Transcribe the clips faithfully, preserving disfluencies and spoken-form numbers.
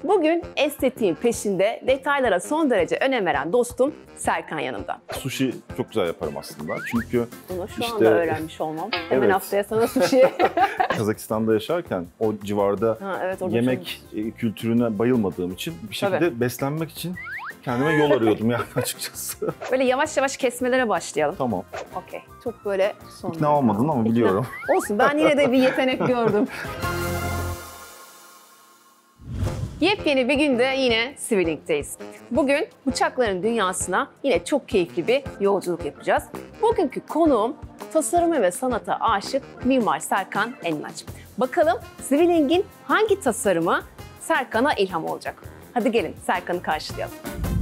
Bugün estetiğin peşinde, detaylara son derece önem veren dostum Serkan yanımda. Sushi çok güzel yaparım aslında. Çünkü Bunu şu işte, anda öğrenmiş olmam. Hemen evet. haftaya sana sushi. Kazakistan'da yaşarken o civarda Ha, evet, orada yemek çok... kültürüne bayılmadığım için bir şekilde Tabii. beslenmek için kendime yol arıyordum yani açıkçası. Böyle yavaş yavaş kesmelere başlayalım. Tamam. Okey. Çok böyle son. İkna olmadın ama biliyorum. İkna. Olsun, ben yine de bir yetenek gördüm. Yepyeni bir günde yine Sivilink'teyiz. Bugün bıçakların dünyasına yine çok keyifli bir yolculuk yapacağız. Bugünkü konuğum tasarıma ve sanata aşık Mimar Serkan Eninaç. Bakalım Sivilink'in hangi tasarımı Serkan'a ilham olacak? Hadi gelin Serkan'ı karşılayalım.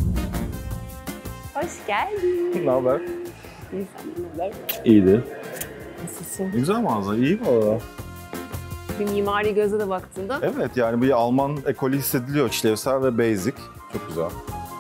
Hoş geldin. Ne haber? İyi, sen ne haber? İyiydi. Nasılsın? Güzel mağaza, iyi valla. Bir mimari gözle de baktığında. Evet, yani bir Alman ekolü hissediliyor. İşlevsel ve basic. Çok güzel.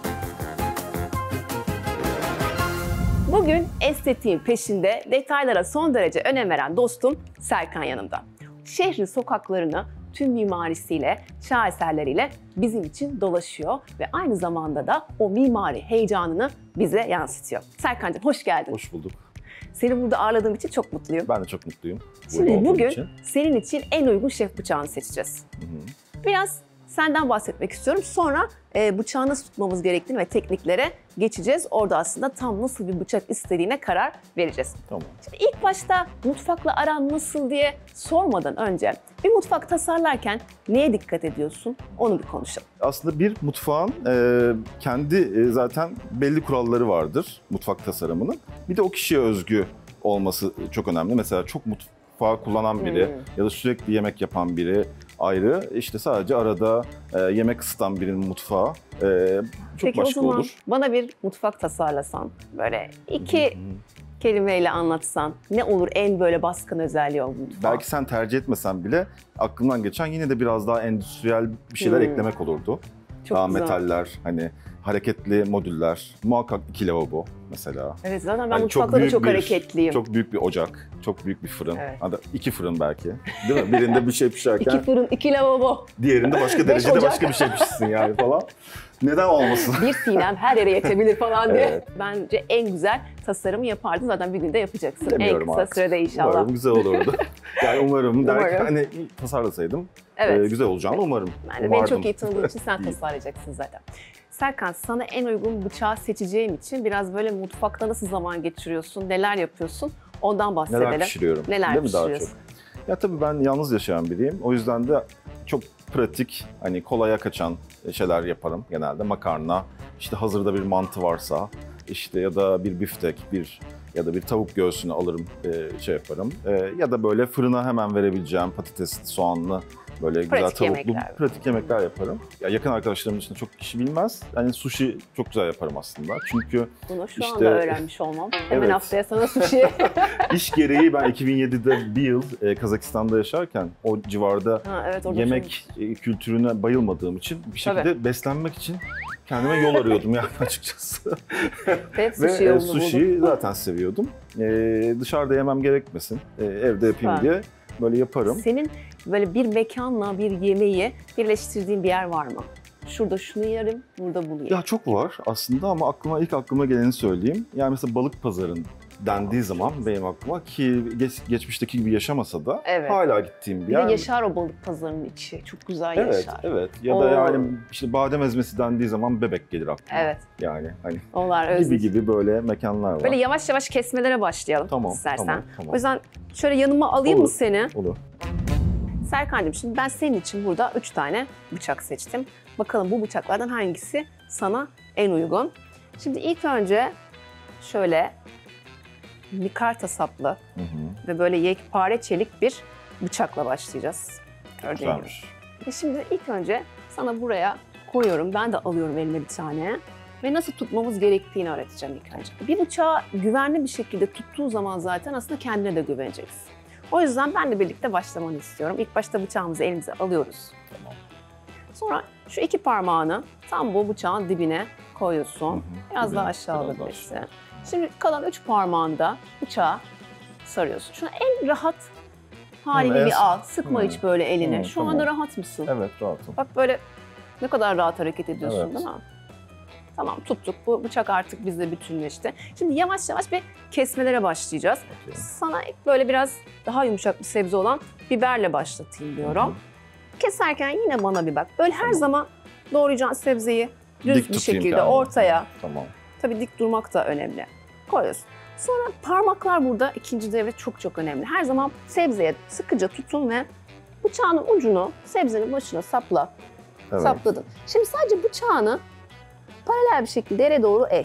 Bugün estetiğin peşinde, detaylara son derece önem veren dostum Serkan yanımda. Şehrin sokaklarını tüm mimarisiyle, şaheserleriyle bizim için dolaşıyor ve aynı zamanda da o mimari heyecanını bize yansıtıyor. Serkan'cığım hoş geldin. Hoş bulduk. Seni burada ağırladığım için çok mutluyum. Ben de çok mutluyum. Şimdi bugün için. senin için en uygun şef bıçağını seçeceğiz. Hı hı. Biraz senden bahsetmek istiyorum. Sonra e, bıçağı nasıl tutmamız gerektiğini ve tekniklere geçeceğiz. Orada aslında tam nasıl bir bıçak istediğine karar vereceğiz. Tamam. Şimdi ilk başta mutfakla aran nasıl diye sormadan önce bir mutfak tasarlarken neye dikkat ediyorsun? Onu bir konuşalım. Aslında bir mutfağın e, kendi e, zaten belli kuralları vardır mutfak tasarımının. Bir de o kişiye özgü olması çok önemli. Mesela çok mutfağı kullanan biri Hmm. ya da sürekli yemek yapan biri ayrı. İşte sadece arada e, yemek ısıtan birinin mutfağı e, çok Peki başka o zaman olur. bana bir mutfak tasarlasan, böyle iki kelimeyle anlatsan ne olur en böyle baskın özelliği o mutfağın? Belki sen tercih etmesen bile aklımdan geçen yine de biraz daha endüstriyel bir şeyler Hmm. eklemek olurdu. Çok daha güzel. metaller, hani hareketli modüller, muhakkak iki lavabo mesela. Evet, zaten ben Hani mutfakta da büyük çok bir- hareketliyim. Çok büyük bir ocak, çok büyük bir fırın. Evet. Hatta iki fırın belki. Değil mi? Birinde bir şey pişerken İki fırın, iki lavabo, diğerinde başka Beş derecede ocak. başka bir şey pişsin yani falan. Neden olmasın? bir sinem her yere yetebilir falan diye. Evet. Bence en güzel tasarımı yapardın. Zaten bir günde yapacaksın. En Bilemiyorum kısa artık. sürede inşallah. Umarım güzel olurdu. Yani umarım, derken Umarım. hani tasarlasaydım Evet. e, güzel olacağını umarım. Yani beni Umardım. çok iyi tanıdığın için sen tasarlayacaksın zaten. Serkan, sana en uygun bıçağı seçeceğim için biraz böyle mutfakta nasıl zaman geçiriyorsun, neler yapıyorsun ondan bahsedelim. Neler pişiriyorum? Neler Değil mi daha pişiriyorsun? çok? Ya tabii ben yalnız yaşayan biriyim. O yüzden de çok pratik, hani kolaya kaçan şeyler yaparım genelde. Makarna, işte hazırda bir mantı varsa, işte ya da bir biftek, bir ya da bir tavuk göğsünü alırım, e, şey yaparım. E, ya da böyle fırına hemen verebileceğim patatesli, soğanlı, böyle güzel Pratik tavuklu, yemekler. pratik yemekler yaparım. Ya yakın arkadaşlarım dışında çok kişi bilmez. Yani sushi çok güzel yaparım aslında. Çünkü Bunu şu İşte- anda öğrenmiş olmam. Hemen Evet. haftaya sana sushi. iş gereği ben iki bin yedide bir yıl e, Kazakistan'da yaşarken o civarda Ha, evet, orada yemek e, kültürüne bayılmadığım için bir şekilde Tabii. beslenmek için kendime yol arıyordum yani açıkçası. hep Ve sushi e, yolunu buldum. sushi'yi zaten seviyordum. E, dışarıda yemem gerekmesin, e, evde yapayım Süper. diye böyle yaparım. Senin böyle bir mekanla bir yemeği birleştirdiğin bir yer var mı? Şurada şunu yerim, burada bunu yerim. Ya çok var aslında ama aklıma ilk aklıma geleni söyleyeyim. Yani mesela balık pazarın dendiği zaman benim aklıma, ki geç, geçmişteki gibi yaşamasa da Evet. hala gittiğim bir Bir de yer. yaşar o balık pazarının içi. Çok güzel Evet, yaşar. evet. Ya Oo. da yani işte badem ezmesi dendiği zaman Bebek gelir aklıma. Evet. Yani hani Onlar gibi özlü. gibi böyle mekanlar var. Böyle yavaş yavaş kesmelere başlayalım Tamam, istersen. tamam, tamam. O yüzden şöyle yanıma alayım mı Olur. seni? Olur. Serkan'cığım, şimdi ben senin için burada üç tane bıçak seçtim. Bakalım bu bıçaklardan hangisi sana en uygun? Şimdi ilk önce şöyle mikarta saplı Hı hı. ve böyle yekpare çelik bir bıçakla başlayacağız. Gördüğün gibi. Güzelmiş. Ve şimdi ilk önce sana buraya koyuyorum. Ben de alıyorum elime bir tane. Ve nasıl tutmamız gerektiğini öğreteceğim ilk önce. Bir bıçağı güvenli bir şekilde tuttuğu zaman zaten aslında kendine de güveneceksin. O yüzden benle birlikte başlamanı istiyorum. İlk başta bıçağımızı elimize alıyoruz. Tamam. Sonra şu iki parmağını tam bu bıçağın dibine koyuyorsun. Hı hı. Biraz Dibine, daha aşağı biraz daha alabilirsin. aşağı. Şimdi kalan üç parmağını da bıçağa sarıyorsun. Şunu en rahat halini Hı, en- bir al. Sıkma Hı. hiç böyle elini. Hı, Şu tamam. anda rahat mısın? Evet, rahatım. Bak böyle Ne kadar rahat hareket ediyorsun Evet. değil mi? Tamam tuttuk. Bu bıçak artık bizle bütünleşti. Şimdi yavaş yavaş bir kesmelere başlayacağız. Okay. Sana ilk böyle biraz daha yumuşak bir sebze olan biberle başlatayım diyorum. Hı hı. Keserken yine bana bir bak. Böyle her Tamam. zaman doğrayacağın sebzeyi düz Dik bir tutayım şekilde kendimi. ortaya. Tamam. Tabii dik durmak da önemli. Koyuyorsun. Sonra parmaklar burada ikinci devre çok çok önemli. Her zaman sebzeye sıkıca tutun ve bıçağın ucunu sebzenin başına sapla. Evet. Sapladın. Şimdi sadece bıçağını paralel bir şekilde yere doğru eğ.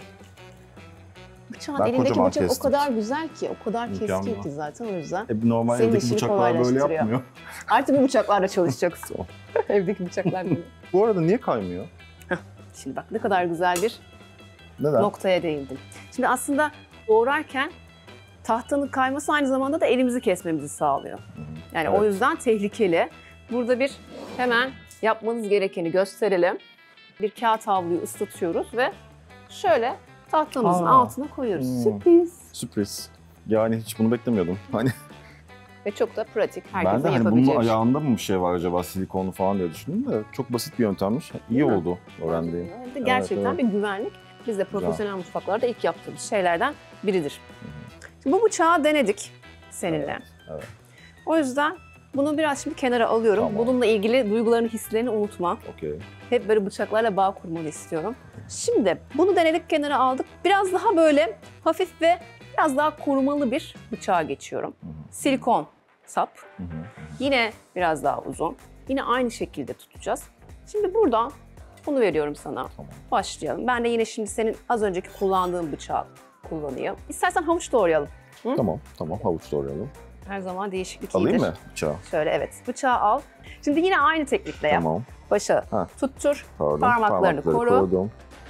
Bıçağın Ben elindeki kocaman bıçak o kestim. kadar güzel ki, o kadar keskin Mükemmel. ki zaten o yüzden. E, normal Senin evdeki işini bıçaklar böyle kolaylaştırıyor. yapmıyor. Artık bu bıçaklarla çalışacaksın. Evdeki bıçaklar böyle. Bu arada niye kaymıyor? Şimdi bak ne kadar güzel bir Neden? noktaya değindim. Şimdi aslında doğrarken tahtanın kayması aynı zamanda da elimizi kesmemizi sağlıyor. Hı hı. Yani Evet. o yüzden tehlikeli. Burada bir hemen yapmanız gerekeni gösterelim. Bir kağıt havluyu ıslatıyoruz ve şöyle tahtamızın Aa. altına koyuyoruz. Hmm. Sürpriz. Sürpriz. Yani hiç bunu beklemiyordum. Hani Ve çok da pratik. Herkesin ben de hani yapabileceği bunun bir şey. ayağında mı bir şey var acaba silikonlu falan diye düşündüm de çok basit bir yöntemmiş. İyi Değil mi? oldu öğrendiğim. Evet, evet. Gerçekten evet. bir güvenlik. Biz de profesyonel mutfaklarda ilk yaptığımız şeylerden biridir. Şimdi bu bıçağı denedik seninle. Evet, evet. O yüzden bunu biraz şimdi kenara alıyorum. Tamam. Bununla ilgili duygularını, hislerini unutma. Okey. Hep böyle bıçaklarla bağ kurmanı istiyorum. Şimdi bunu denedik, kenara aldık. Biraz daha böyle hafif ve biraz daha korumalı bir bıçağa geçiyorum. Hı hı. Silikon sap. Hı hı. Yine biraz daha uzun. Yine aynı şekilde tutacağız. Şimdi buradan bunu veriyorum sana. Tamam. Başlayalım. Ben de yine şimdi senin az önceki kullandığın bıçağı kullanayım. İstersen havuç doğrayalım. Hı? Tamam, tamam. Havuç doğrayalım. Her zaman değişiklik Alayım iyidir. mı bıçağı? Şöyle evet. Bıçağı al. Şimdi yine aynı teknikle yap. Tamam. Başa Ha. tuttur Pardon. Parmaklarını koru. korudum.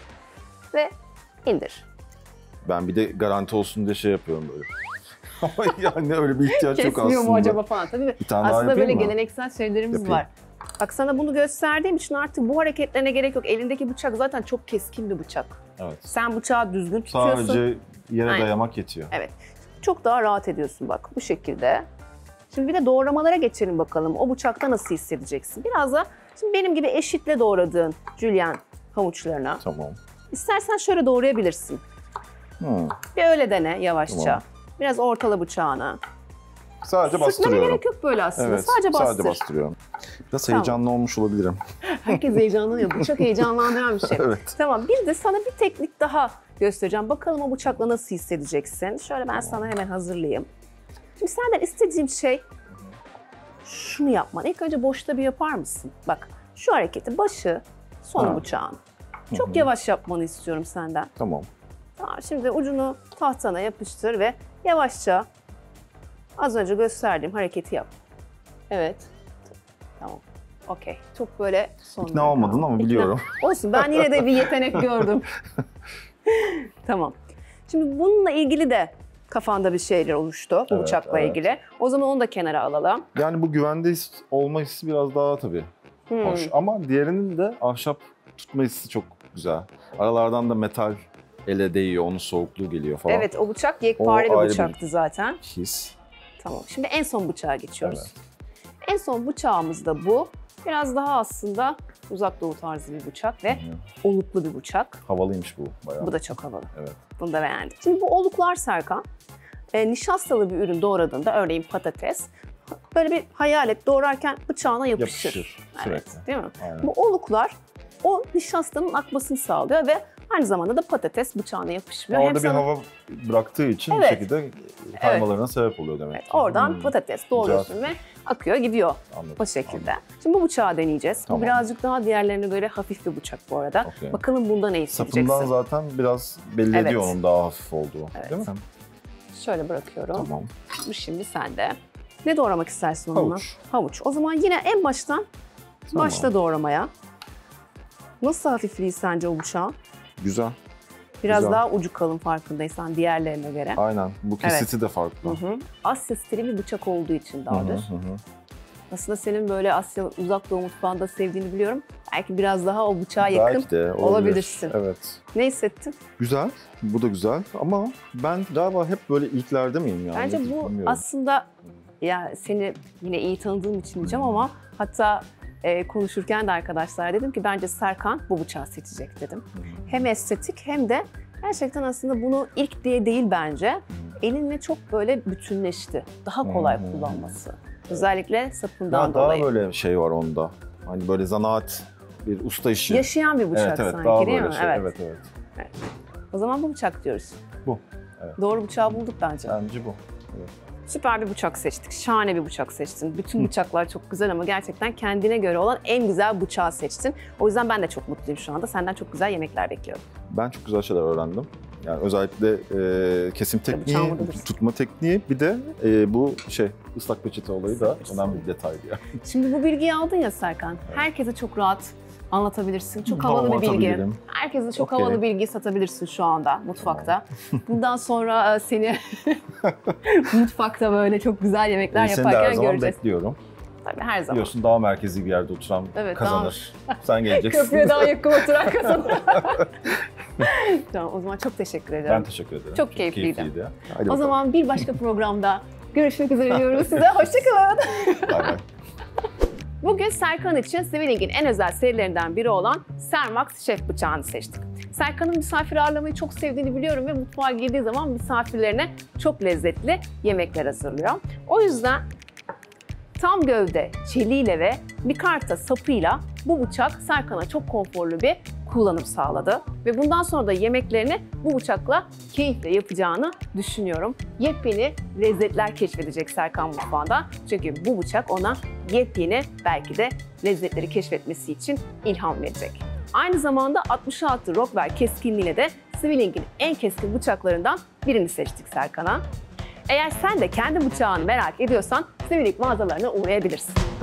ve indir. Ben bir de garanti olsun diye şey yapıyorum böyle. Ama yani öyle bir ihtiyaç yok aslında. Kesmiyor mu acaba falan. Tabii Bir tane daha aslında yapayım böyle mı? geleneksel şeylerimiz Yapayım. var. Bak sana bunu gösterdiğim için artık bu hareketlerine gerek yok. Elindeki bıçak zaten çok keskin bir bıçak. Evet. Sen bıçağı düzgün tutuyorsun. Sadece yere Aynen. dayamak yetiyor. Evet. Çok daha rahat ediyorsun bak bu şekilde. Şimdi bir de doğramalara geçelim bakalım. O bıçakta nasıl hissedeceksin? Biraz da şimdi benim gibi eşitle doğradığın jülyen havuçlarına. Tamam. İstersen şöyle doğrayabilirsin. Hmm. Bir öyle dene yavaşça. Tamam. Biraz ortala bıçağına. Sadece Sıkmana bastırıyorum. gerek yok böyle aslında. Evet, sadece bastır. sadece bastırıyorum. Biraz Tamam. heyecanlı olmuş olabilirim. Herkes heyecanlanıyor. Bıçak heyecanlandıran bir şey. Evet. Tamam bir de sana bir teknik daha göstereceğim. Bakalım o bıçakla nasıl hissedeceksin. Şöyle ben sana hemen hazırlayayım. Şimdi senden istediğim şey şunu yapman. İlk önce boşta bir yapar mısın? Bak şu hareketi başı sonu Ha. bıçağın. Hı Çok hı. yavaş yapmanı istiyorum senden. Tamam. Tamam şimdi ucunu tahtana yapıştır ve yavaşça az önce gösterdiğim hareketi yap. Evet. Tamam. Okey. Çok böyle son. İkna olmadın ama biliyorum. Olsun ben yine de bir yetenek gördüm. Tamam. Şimdi bununla ilgili de kafanda bir şeyler oluştu bu Evet, bıçakla evet. ilgili. O zaman onu da kenara alalım. Yani bu güvende his- olma hissi biraz daha tabii Hmm. hoş. Ama diğerinin de ahşap tutma hissi çok güzel. Aralardan da metal ele değiyor, onun soğukluğu geliyor falan. Evet o bıçak yekpare O bir ayrı bir- bıçaktı zaten. His. Tamam. Şimdi en son bıçağa geçiyoruz. Evet. En son bıçağımız da bu. Biraz daha aslında uzak doğu tarzı bir bıçak ve Hı hı. oluklu bir bıçak. Havalıymış bu bayağı. Bu da çok havalı. Evet. Bunu da beğendim. Şimdi bu oluklar Serkan, e, nişastalı bir ürün doğradığında örneğin patates, böyle bir hayal et doğrarken bıçağına yapışır. Yapışır Evet, sürekli. değil mi? Aynen. Bu oluklar o nişastanın akmasını sağlıyor ve aynı zamanda da patates bıçağına yapışmıyor. Orada Hem bir sana- hava bıraktığı için Evet. bir şekilde kaymalarına sebep oluyor demek Evet, ki. oradan Hmm, patates doğruyorsun ve akıyor gidiyor Anladım. o şekilde. Şimdi bu bıçağı deneyeceğiz. Tamam. Bu birazcık daha diğerlerine göre hafif bir bıçak bu arada. Okey. Bakalım bunda ne hissedeceksin. Sapından zaten biraz belli Evet. ediyor onun daha hafif olduğu. Evet. Değil mi? Şöyle bırakıyorum. Tamam. Bu şimdi sende. Ne doğramak istersin onunla? Havuç. Havuç. O zaman yine en baştan Tamam. başla doğramaya. Nasıl hafifliği sence o bıçağın? Güzel. Biraz Güzel. daha ucu kalın farkındaysan diğerlerine göre. Aynen. Bu kesiti de farklı. Hı hı. Asya stili bir bıçak olduğu için Hı daha hı, doğrusu. hı hı. Aslında senin böyle Asya uzak doğu mutfağında sevdiğini biliyorum. Belki biraz daha o bıçağa yakın Belki de olabilir. olabilirsin. Evet. Ne hissettin? Güzel. Bu da güzel ama ben galiba hep böyle ilklerde miyim yani? Bence bu Bilmiyorum. aslında ya seni yine iyi tanıdığım için diyeceğim ama hatta e, konuşurken de arkadaşlar dedim ki bence Serkan bu bıçağı seçecek dedim. Hem estetik hem de gerçekten aslında bunu ilk diye değil bence. Elinle çok böyle bütünleşti. Daha kolay Hmm. kullanması. Özellikle sapından Ya daha dolayı. böyle şey var onda. Hani böyle zanaat, bir usta işi. Yaşayan bir bıçak evet evet sanki daha değil böyle mi? şey. Evet. Evet evet. O zaman bu bıçak diyoruz. Bu. Evet. Doğru bıçağı bulduk bence. Bence bu. Süper bir bıçak seçtik. Şahane bir bıçak seçtin. Bütün bıçaklar çok güzel ama gerçekten kendine göre olan en güzel bıçağı seçtin. O yüzden ben de çok mutluyum şu anda. Senden çok güzel yemekler bekliyorum. Ben çok güzel şeyler öğrendim. Yani özellikle e, kesim tekniği, bıçağın burada dursun. tutma tekniği, bir de e, bu şey ıslak peçete olayı da Islak önemli bir detaydı yani. Şimdi bu bilgiyi aldın ya Serkan. Herkese çok rahat anlatabilirsin. Çok Tamam, havalı bir bilgi. anlatabilirim. Herkese çok Okey. havalı bilgi satabilirsin şu anda mutfakta. Bundan sonra e, seni mutfakta böyle çok güzel yemekler E, seni de her yaparken zaman göreceğiz. bekliyorum. Tabii her zaman. Biliyorsun daha merkezi bir yerde oturan Evet, kazanır. Sen geleceksin. Köprüye daha yakın oturan kazanır. Tamam, o zaman çok teşekkür ederim. Ben teşekkür ederim. Çok keyifliydi. keyifliydi. Hadi O bakalım. zaman bir başka programda görüşmek üzere diyoruz size. Hoşçakalın. Bay bay. Bugün Serkan için Swinning'in en özel serilerinden biri olan Sermax Şef bıçağını seçtik. Serkan'ın misafir ağırlamayı çok sevdiğini biliyorum ve mutfağa girdiği zaman misafirlerine çok lezzetli yemekler hazırlıyor. O yüzden tam gövde çeliğiyle ve mikarta sapıyla bu bıçak Serkan'a çok konforlu bir kullanım sağladı. Ve bundan sonra da yemeklerini bu bıçakla keyifle yapacağını düşünüyorum. Yepyeni lezzetler keşfedecek Serkan mutfağında. Çünkü bu bıçak ona yepyeni belki de lezzetleri keşfetmesi için ilham verecek. Aynı zamanda altmış altı Rockwell keskinliğiyle de Swilling'in en keskin bıçaklarından birini seçtik Serkan'a. Eğer sen de kendi bıçağını merak ediyorsan Swilling mağazalarına uğrayabilirsin.